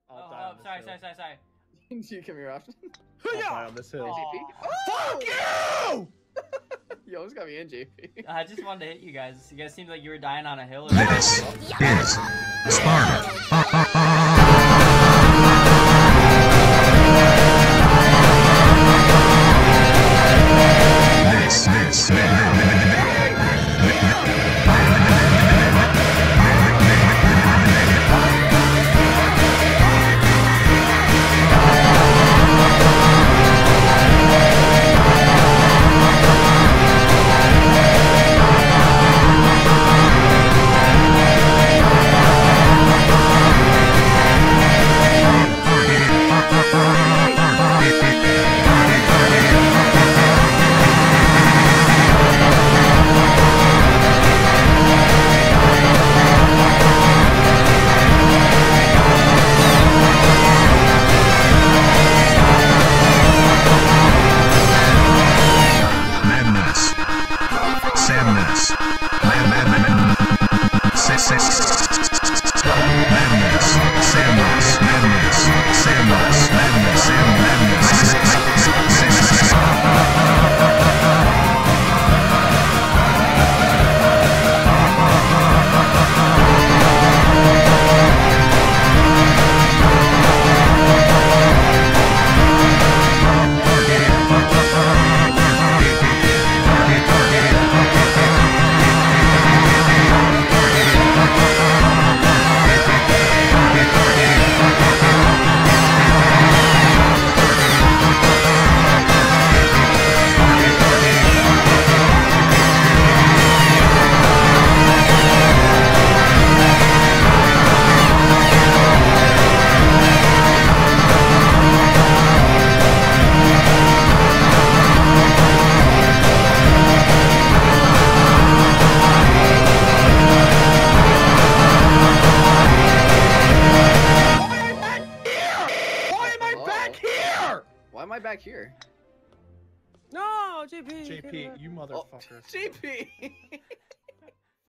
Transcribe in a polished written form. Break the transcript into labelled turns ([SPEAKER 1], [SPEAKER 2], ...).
[SPEAKER 1] I'll die on this
[SPEAKER 2] sorry.
[SPEAKER 3] You come here, Option.
[SPEAKER 1] I'll die on this hill.
[SPEAKER 3] JP.
[SPEAKER 1] Fuck you!
[SPEAKER 3] You almost got me in, JP.
[SPEAKER 2] I just wanted to hit you guys. You guys seemed like you were dying on a hill. Or
[SPEAKER 4] This is Sparta.
[SPEAKER 3] Why am I back here?
[SPEAKER 5] No, JP.
[SPEAKER 1] JP, you motherfucker.
[SPEAKER 3] JP!